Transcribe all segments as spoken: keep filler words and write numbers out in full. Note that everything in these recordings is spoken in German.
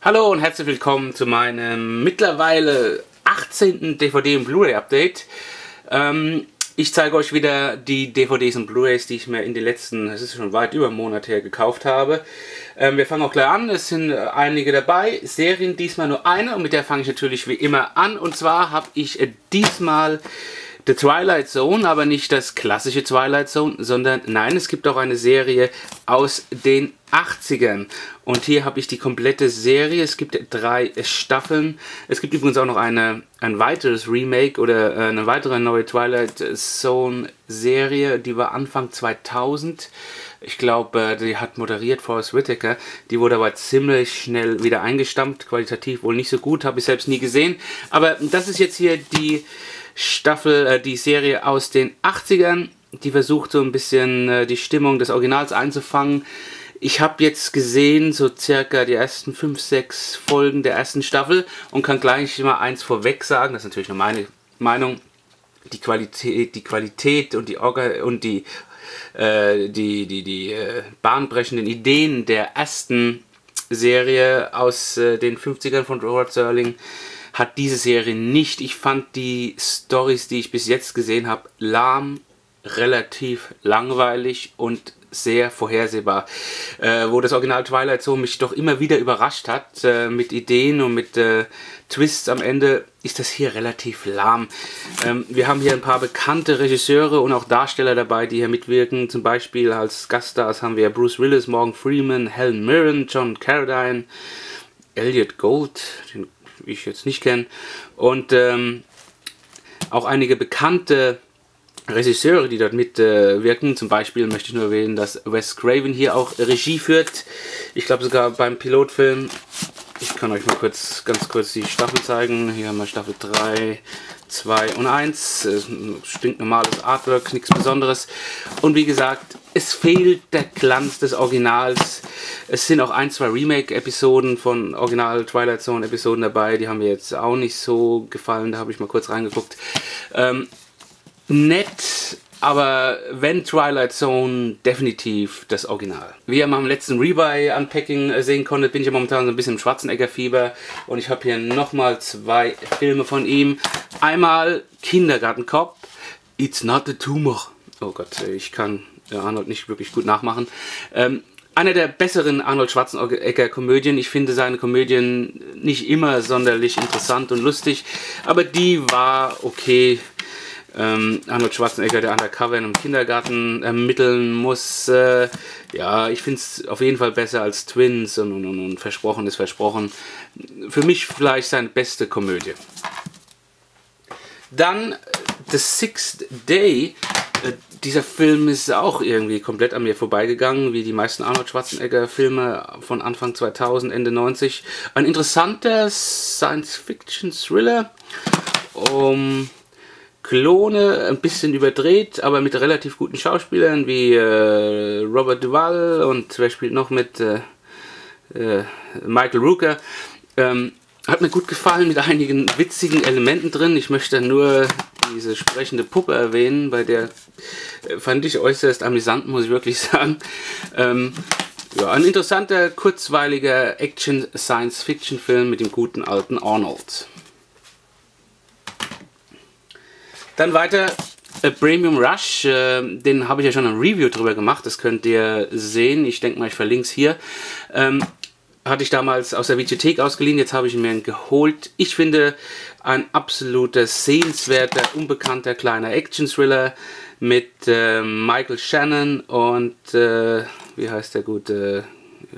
Hallo und herzlich willkommen zu meinem mittlerweile achtzehnten D V D- und Blu-ray-Update. Ähm, ich zeige euch wieder die D V Ds und Blu-rays, die ich mir in den letzten, es ist schon weit über einen Monat her, gekauft habe. Ähm, wir fangen auch gleich an, es sind einige dabei. Serien, diesmal nur eine, und mit der fange ich natürlich wie immer an. Und zwar habe ich äh, diesmal The Twilight Zone, aber nicht das klassische Twilight Zone, sondern nein, es gibt auch eine Serie aus den achtzigern. Und hier habe ich die komplette Serie. Es gibt drei Staffeln. Es gibt übrigens auch noch eine, ein weiteres Remake oder eine weitere neue Twilight Zone Serie. Die war Anfang zweitausend. Ich glaube, die hat moderiert Forest Whitaker. Die wurde aber ziemlich schnell wieder eingestampft. Qualitativ wohl nicht so gut, habe ich selbst nie gesehen. Aber das ist jetzt hier die Staffel, äh, die Serie aus den achtzigern. Die versucht so ein bisschen äh, die Stimmung des Originals einzufangen. Ich habe jetzt gesehen, so circa die ersten fünf, sechs Folgen der ersten Staffel und kann gleich mal eins vorweg sagen, das ist natürlich nur meine Meinung, die Qualität, die Qualität und die Orga und die, äh, die, die, die äh, bahnbrechenden Ideen der ersten Serie aus äh, den fünfzigern von Rod Serling hat diese Serie nicht. Ich fand die Storys, die ich bis jetzt gesehen habe, lahm, relativ langweilig und sehr vorhersehbar. Äh, wo das Original Twilight Zone mich doch immer wieder überrascht hat, äh, mit Ideen und mit äh, Twists am Ende, ist das hier relativ lahm. Ähm, wir haben hier ein paar bekannte Regisseure und auch Darsteller dabei, die hier mitwirken. Zum Beispiel als Gaststars haben wir Bruce Willis, Morgan Freeman, Helen Mirren, John Carradine, Elliot Gould, den ich jetzt nicht kenne, und ähm, auch einige bekannte Regisseure, die dort mitwirken. Äh, Zum Beispiel möchte ich nur erwähnen, dass Wes Craven hier auch Regie führt. Ich glaube sogar beim Pilotfilm. Ich kann euch mal kurz, ganz kurz die Staffel zeigen. Hier haben wir Staffel drei, zwei und eins. Stinknormales Artwork, nichts Besonderes. Und wie gesagt, es fehlt der Glanz des Originals. Es sind auch ein, zwei Remake-Episoden von Original Twilight Zone-Episoden dabei. Die haben mir jetzt auch nicht so gefallen. Da habe ich mal kurz reingeguckt. Ähm, nett, aber wenn Twilight Zone, definitiv das Original. Wie ihr mal im letzten Rebuy-Unpacking sehen konntet, bin ich ja momentan so ein bisschen im Schwarzenegger-Fieber. Und ich habe hier nochmal zwei Filme von ihm. Einmal Kindergarten Cop, It's Not a Tumor. Oh Gott, ich kann Arnold nicht wirklich gut nachmachen. Ähm, Einer der besseren Arnold Schwarzenegger-Komödien. Ich finde seine Komödien nicht immer sonderlich interessant und lustig, aber die war okay. Ähm, Arnold Schwarzenegger, der undercover in einem Kindergarten ermitteln muss. Äh, ja, ich finde es auf jeden Fall besser als Twins und, und, und Versprochen ist Versprochen. Für mich vielleicht seine beste Komödie. Dann The Sixth Day. Äh, dieser Film ist auch irgendwie komplett an mir vorbeigegangen, wie die meisten Arnold Schwarzenegger Filme von Anfang zweitausend, Ende neunzig. Ein interessanter Science-Fiction-Thriller um Klone, ein bisschen überdreht, aber mit relativ guten Schauspielern wie äh, Robert Duvall, und wer spielt noch mit äh, äh, Michael Rooker. Ähm, hat mir gut gefallen, mit einigen witzigen Elementen drin. Ich möchte nur diese sprechende Puppe erwähnen, bei der äh, fand ich äußerst amüsant, muss ich wirklich sagen. Ähm, ja, ein interessanter, kurzweiliger Action-Science-Fiction-Film mit dem guten alten Arnold. Dann weiter, äh, Premium Rush, äh, den habe ich ja schon ein Review drüber gemacht, das könnt ihr sehen, ich denke mal, ich verlinke es hier. Ähm, hatte ich damals aus der Videothek ausgeliehen, jetzt habe ich ihn mir geholt. Ich finde, ein absoluter, sehenswerter, unbekannter kleiner Action-Thriller mit äh, Michael Shannon und, äh, wie heißt der gute,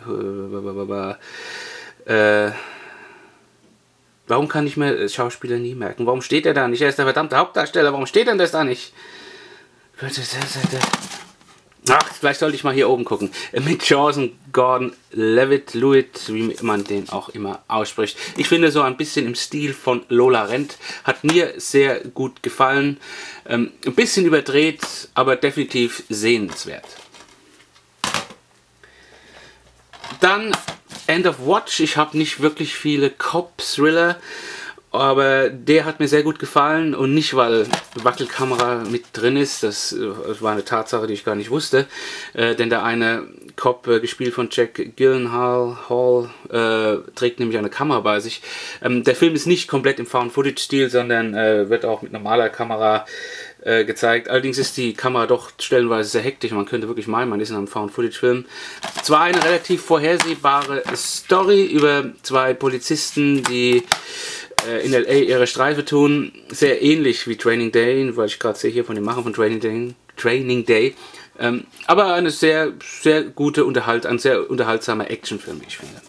äh, äh, warum kann ich mir Schauspieler nie merken? Warum steht er da nicht? Er ist der verdammte Hauptdarsteller. Warum steht denn das da nicht? Ach, vielleicht sollte ich mal hier oben gucken. Mit Joseph Gordon-Levitt, wie man den auch immer ausspricht. Ich finde, so ein bisschen im Stil von Lola Rent. Hat mir sehr gut gefallen. Ähm, ein bisschen überdreht, aber definitiv sehenswert. Dann End of Watch. Ich habe nicht wirklich viele Cop-Thriller Aber der hat mir sehr gut gefallen und nicht, weil Wackelkamera mit drin ist, das, das war eine Tatsache, die ich gar nicht wusste, äh, denn der eine Cop, äh, gespielt von Jack Gyllenhaal, Hall, äh, trägt nämlich eine Kamera bei sich. Ähm, der Film ist nicht komplett im Found-Footage-Stil, sondern äh, wird auch mit normaler Kamera äh, gezeigt. Allerdings ist die Kamera doch stellenweise sehr hektisch, man könnte wirklich meinen, man ist in einem Found-Footage-Film. Zwar eine relativ vorhersehbare Story über zwei Polizisten, die in L A ihre Streife tun, sehr ähnlich wie Training Day, weil ich gerade sehe hier von dem Machen von Training Day, Training Day. Ähm, aber eine sehr, sehr gute Unterhalt, ein sehr unterhaltsamer Actionfilm, wie ich finde.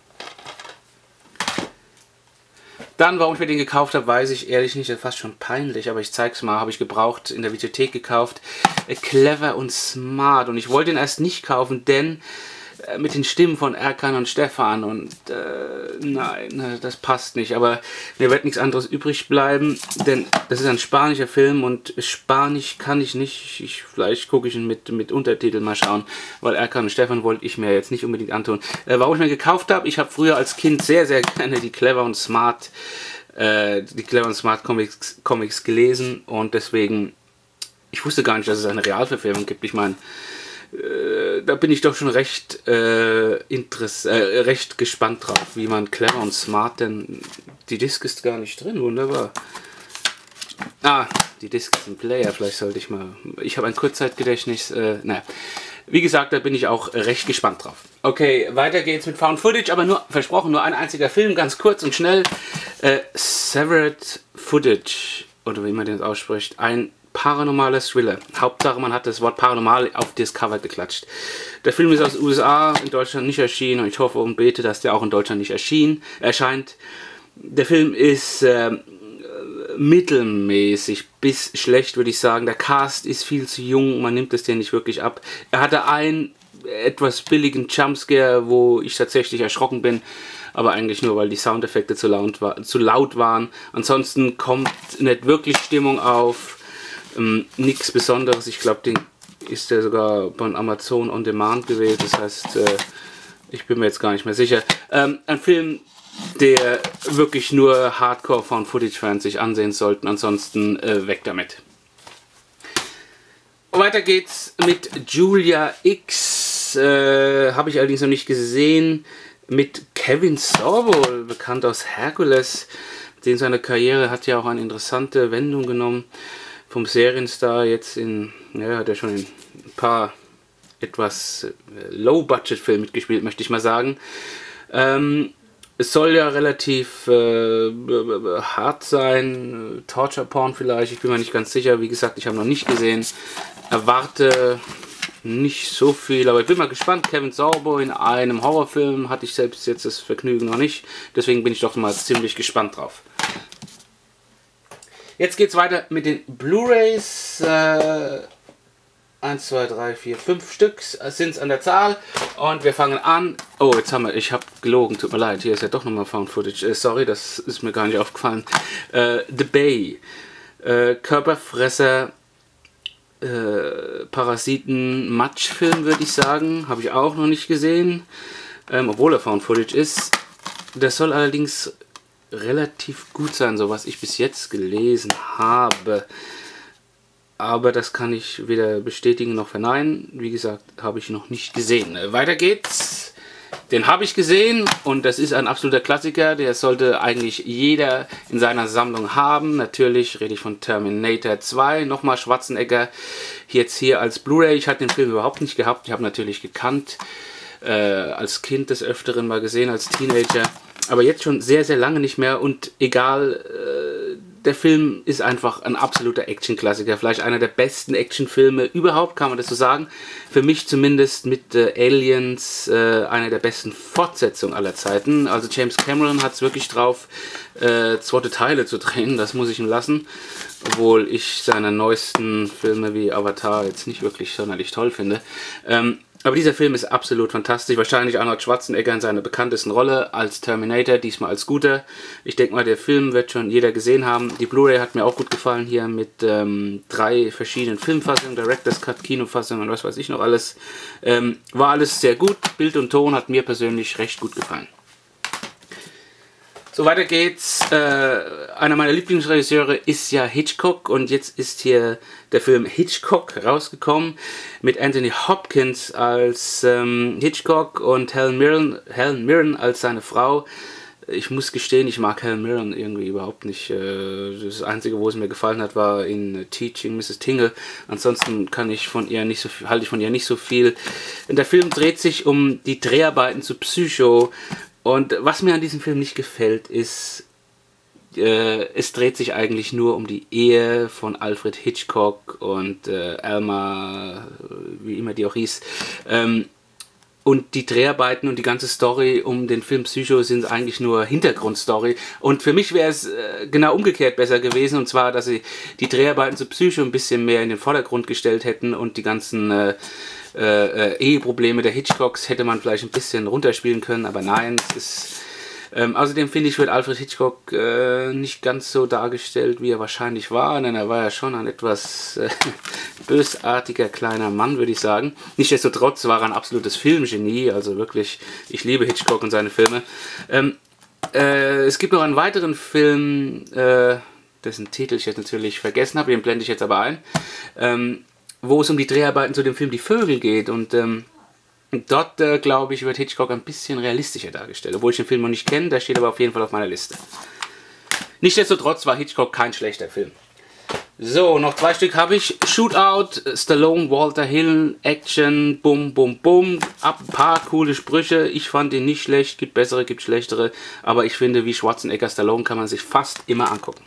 Dann, warum ich mir den gekauft habe, weiß ich ehrlich nicht, das ist fast schon peinlich, aber ich zeig's mal, habe ich gebraucht, in der Videothek gekauft. Clever und Smart, und ich wollte ihn erst nicht kaufen, denn mit den Stimmen von Erkan und Stefan und äh, nein, das passt nicht, aber mir wird nichts anderes übrig bleiben, denn das ist ein spanischer Film und Spanisch kann ich nicht, ich, vielleicht gucke ich ihn mit, mit Untertiteln mal schauen, weil Erkan und Stefan wollte ich mir jetzt nicht unbedingt antun. Äh, warum ich mir gekauft habe, ich habe früher als Kind sehr, sehr gerne die Clever und Smart, äh, die Clever und Smart Comics, Comics gelesen und deswegen, ich wusste gar nicht, dass es eine Realverfilmung gibt, ich meine, Äh, da bin ich doch schon recht, äh, interess äh, recht gespannt drauf, wie man Clever und Smart, denn die Disc ist gar nicht drin, wunderbar. Ah, die Disc ist im Player, vielleicht sollte ich mal, ich habe ein Kurzzeitgedächtnis, äh, naja. Wie gesagt, da bin ich auch recht gespannt drauf. Okay, weiter geht's mit Found Footage, aber nur, versprochen, nur ein einziger Film, ganz kurz und schnell. Äh, Severed Footage, oder wie man den ausspricht, ein paranormaler Thriller. Hauptsache, man hat das Wort paranormal auf das Cover geklatscht. Der Film ist aus den U S A, in Deutschland nicht erschienen und ich hoffe und bete, dass der auch in Deutschland nicht erschien, erscheint. Der Film ist äh, mittelmäßig bis schlecht, würde ich sagen. Der Cast ist viel zu jung, man nimmt es dir nicht wirklich ab. Er hatte einen etwas billigen Jumpscare, wo ich tatsächlich erschrocken bin, aber eigentlich nur, weil die Soundeffekte zu laut, war, zu laut waren. Ansonsten kommt nicht wirklich Stimmung auf. Ähm, nichts Besonderes, ich glaube, den ist der sogar von Amazon On Demand gewählt, das heißt, äh, ich bin mir jetzt gar nicht mehr sicher. Ähm, ein Film, der wirklich nur Hardcore-Found-Footage-Fans sich ansehen sollten, ansonsten äh, weg damit. Weiter geht's mit Julia X, äh, habe ich allerdings noch nicht gesehen, mit Kevin Sorbo, bekannt aus Hercules, den seine Karriere hat ja auch eine interessante Wendung genommen. Vom Serienstar jetzt in, ja, hat er schon in ein paar etwas Low-Budget-Filmen mitgespielt, möchte ich mal sagen. Ähm, es soll ja relativ äh, hart sein, Torture-Porn vielleicht, ich bin mir nicht ganz sicher. Wie gesagt, ich habe noch nicht gesehen, erwarte nicht so viel, aber ich bin mal gespannt. Kevin Sorbo in einem Horrorfilm hatte ich selbst jetzt das Vergnügen noch nicht, deswegen bin ich doch mal ziemlich gespannt drauf. Jetzt geht es weiter mit den Blu-Rays. Äh, eins, zwei, drei, vier, fünf Stück sind es an der Zahl. Und wir fangen an. Oh, jetzt haben wir, ich habe gelogen, tut mir leid. Hier ist ja doch nochmal Found Footage. Äh, sorry, das ist mir gar nicht aufgefallen. Äh, The Bay. Äh, Körperfresser, äh, Parasiten, Matschfilm, würde ich sagen. Habe ich auch noch nicht gesehen. Ähm, obwohl er Found Footage ist. Das soll allerdings relativ gut sein, so was ich bis jetzt gelesen habe. Aber das kann ich weder bestätigen noch verneinen. Wie gesagt, habe ich noch nicht gesehen. Weiter geht's. Den habe ich gesehen und das ist ein absoluter Klassiker. Der sollte eigentlich jeder in seiner Sammlung haben. Natürlich rede ich von Terminator zwei. Nochmal Schwarzenegger. Jetzt hier als Blu-ray. Ich hatte den Film überhaupt nicht gehabt. Ich habe natürlich gekannt. Äh, als Kind des Öfteren mal gesehen, als Teenager. Aber jetzt schon sehr, sehr lange nicht mehr und egal, äh, der Film ist einfach ein absoluter Action-Klassiker. Vielleicht einer der besten Actionfilme überhaupt, kann man das so sagen. Für mich zumindest mit äh, Aliens äh, einer der besten Fortsetzungen aller Zeiten. Also James Cameron hat es wirklich drauf, äh, zweite Teile zu drehen, das muss ich ihm lassen. Obwohl ich seine neuesten Filme wie Avatar jetzt nicht wirklich sonderlich toll finde. Ähm, Aber dieser Film ist absolut fantastisch. Wahrscheinlich Arnold Schwarzenegger in seiner bekanntesten Rolle als Terminator, diesmal als Guter. Ich denke mal, der Film wird schon jeder gesehen haben. Die Blu-ray hat mir auch gut gefallen hier mit ähm, drei verschiedenen Filmfassungen, Director's Cut, Kinofassung und was weiß ich noch alles. Ähm, war alles sehr gut. Bild und Ton hat mir persönlich recht gut gefallen. So, weiter geht's äh, einer meiner Lieblingsregisseure ist ja Hitchcock und jetzt ist hier der Film Hitchcock rausgekommen mit Anthony Hopkins als ähm, Hitchcock und Helen Mirren, Helen Mirren als seine Frau. Ich muss gestehen, ich mag Helen Mirren irgendwie überhaupt nicht. Das Einzige, wo es mir gefallen hat, war in Teaching Missus Tingle. Ansonsten kann ich von ihr nicht so viel, halte ich von ihr nicht so viel. Der Film dreht sich um die Dreharbeiten zu Psycho. Und was mir an diesem Film nicht gefällt, ist, äh, es dreht sich eigentlich nur um die Ehe von Alfred Hitchcock und äh, Alma, wie immer die auch hieß. Ähm, Und die Dreharbeiten und die ganze Story um den Film Psycho sind eigentlich nur Hintergrundstory. Und für mich wäre es äh, genau umgekehrt besser gewesen. Und zwar, dass sie die Dreharbeiten zu Psycho ein bisschen mehr in den Vordergrund gestellt hätten. Und die ganzen äh, äh, Eheprobleme der Hitchcocks hätte man vielleicht ein bisschen runterspielen können. Aber nein, es ist... Ähm, außerdem finde ich, wird Alfred Hitchcock äh, nicht ganz so dargestellt, wie er wahrscheinlich war, denn er war ja schon ein etwas äh, bösartiger kleiner Mann, würde ich sagen. Nichtsdestotrotz war er ein absolutes Filmgenie, also wirklich, ich liebe Hitchcock und seine Filme. Ähm, äh, es gibt noch einen weiteren Film, äh, dessen Titel ich jetzt natürlich vergessen habe, den blende ich jetzt aber ein, ähm, wo es um die Dreharbeiten zu dem Film Die Vögel geht und ähm, dort, äh, glaube ich, wird Hitchcock ein bisschen realistischer dargestellt, obwohl ich den Film noch nicht kenne, der steht aber auf jeden Fall auf meiner Liste. Nichtsdestotrotz war Hitchcock kein schlechter Film. So, noch zwei Stück habe ich. Shootout, Stallone, Walter Hill, Action, Bum, Bum, Bum. Ab ein paar coole Sprüche. Ich fand ihn nicht schlecht, gibt bessere, gibt schlechtere. Aber ich finde, wie Schwarzenegger Stallone kann man sich fast immer angucken.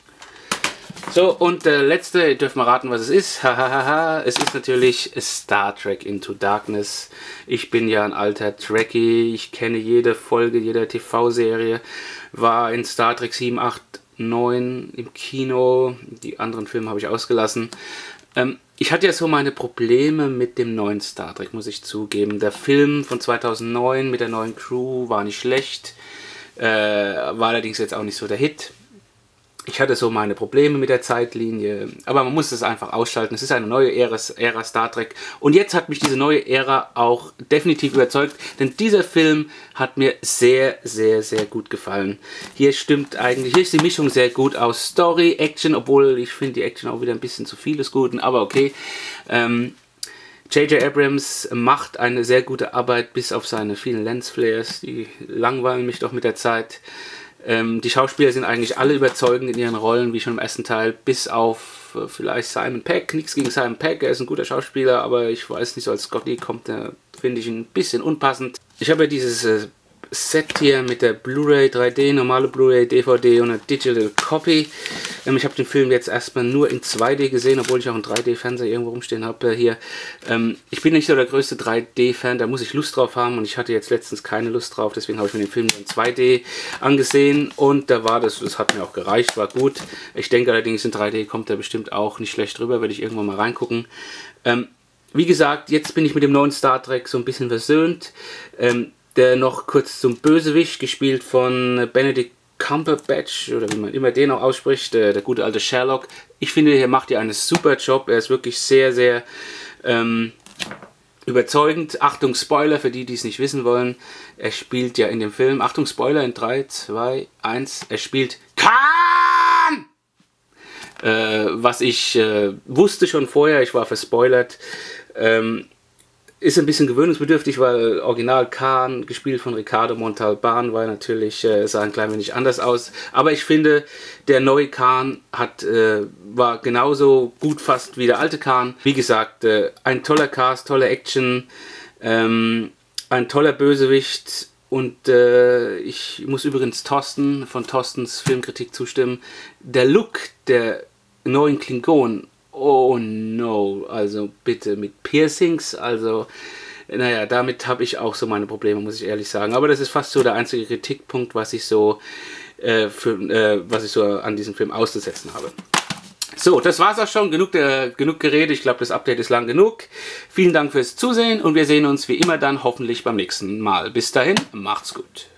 So, und der letzte, ihr dürft mal raten, was es ist. Hahaha, es ist natürlich Star Trek Into Darkness. Ich bin ja ein alter Trekkie, ich kenne jede Folge, jeder T V-Serie. War in Star Trek sieben, acht, neun im Kino. Die anderen Filme habe ich ausgelassen. Ähm, ich hatte ja so meine Probleme mit dem neuen Star Trek, muss ich zugeben. Der Film von zweitausendneun mit der neuen Crew war nicht schlecht. Äh, war allerdings jetzt auch nicht so der Hit. Ich hatte so meine Probleme mit der Zeitlinie, aber man muss es einfach ausschalten. Es ist eine neue Ära, Ära Star Trek. Und jetzt hat mich diese neue Ära auch definitiv überzeugt, denn dieser Film hat mir sehr, sehr, sehr gut gefallen. Hier stimmt eigentlich, hier ist die Mischung sehr gut aus Story, Action, obwohl ich finde die Action auch wieder ein bisschen zu viel des Guten, aber okay. Ähm, J J Abrams macht eine sehr gute Arbeit, bis auf seine vielen Lensflares, die langweilen mich doch mit der Zeit. Ähm, die Schauspieler sind eigentlich alle überzeugend in ihren Rollen, wie schon im ersten Teil, bis auf äh, vielleicht Simon Pegg. Nichts gegen Simon Pegg, er ist ein guter Schauspieler, aber ich weiß nicht, so als Scotty kommt er, finde ich, ein bisschen unpassend. Ich habe ja dieses äh, Set hier mit der Blu-ray drei D, normale Blu-ray, D V D und eine Digital Copy. Ähm, ich habe den Film jetzt erstmal nur in zwei D gesehen, obwohl ich auch einen drei D-Fernseher irgendwo rumstehen habe äh, hier. Ähm, ich bin nicht so der größte drei D-Fan, da muss ich Lust drauf haben und ich hatte jetzt letztens keine Lust drauf, deswegen habe ich mir den Film nur in zwei D angesehen und da war das, das hat mir auch gereicht, war gut. Ich denke allerdings in drei D kommt er bestimmt auch nicht schlecht rüber, werde ich irgendwann mal reingucken. Ähm, wie gesagt, jetzt bin ich mit dem neuen Star Trek so ein bisschen versöhnt. Ähm, Der noch kurz zum Bösewicht, gespielt von Benedict Cumberbatch, oder wie man immer den auch ausspricht, der, der gute alte Sherlock. Ich finde, er macht hier einen super Job. Er ist wirklich sehr, sehr ähm, überzeugend. Achtung, Spoiler für die, die es nicht wissen wollen. Er spielt ja in dem Film, Achtung, Spoiler in drei, zwei, eins, er spielt Khan! Äh, was ich äh, wusste schon vorher, ich war verspoilert. Ähm, Ist ein bisschen gewöhnungsbedürftig, weil Original Khan, gespielt von Ricardo Montalban, war natürlich, äh, sah ein klein wenig anders aus. Aber ich finde, der neue Khan hat, äh, war genauso gut fast wie der alte Khan. Wie gesagt, äh, ein toller Cast, tolle Action, ähm, ein toller Bösewicht. Und äh, ich muss übrigens Thorsten von Thorstens Filmkritik zustimmen. Der Look der neuen Klingonen, oh no, also bitte mit Piercings, also naja, damit habe ich auch so meine Probleme, muss ich ehrlich sagen. Aber das ist fast so der einzige Kritikpunkt, was ich so, äh, für, äh, was ich so an diesem Film auszusetzen habe. So, das war's auch schon, genug, der, genug Gerede, ich glaube das Update ist lang genug. Vielen Dank fürs Zusehen und wir sehen uns wie immer dann hoffentlich beim nächsten Mal. Bis dahin, macht's gut.